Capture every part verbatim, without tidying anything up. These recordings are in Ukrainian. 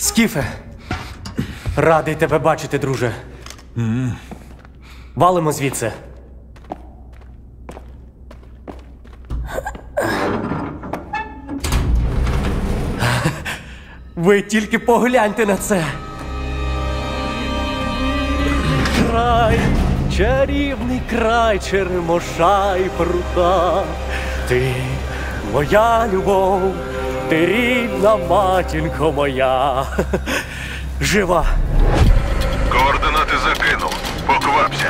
Скіфе, радий тебе бачити, друже. Mm. Валимо звідси. Ви тільки погляньте на це. Край, чарівний край черемоша і прута. Ти моя любов, ти рідна матінко моя. Жива. Координати закинув. Поквапся.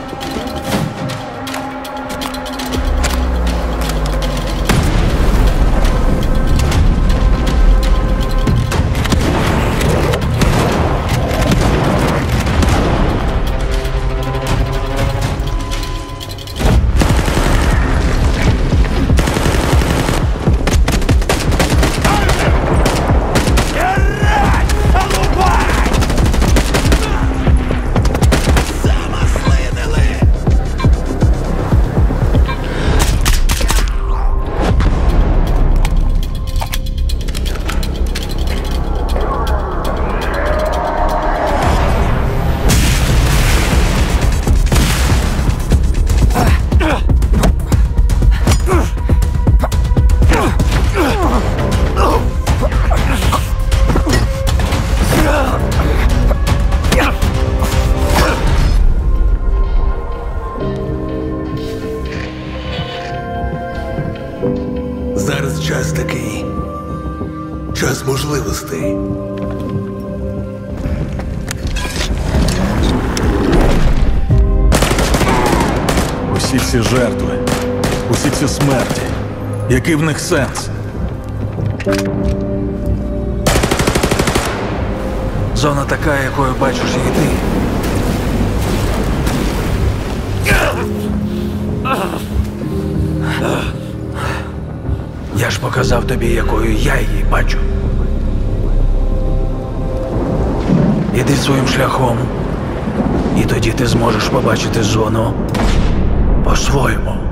Зараз час такий. Час можливостей. Усі ці жертви, усі ці смерті. Який в них сенс? Зона така, якою бачиш її ти. Я ж показав тобі, якою я її бачу. Іди своїм шляхом, і тоді ти зможеш побачити зону по-своєму.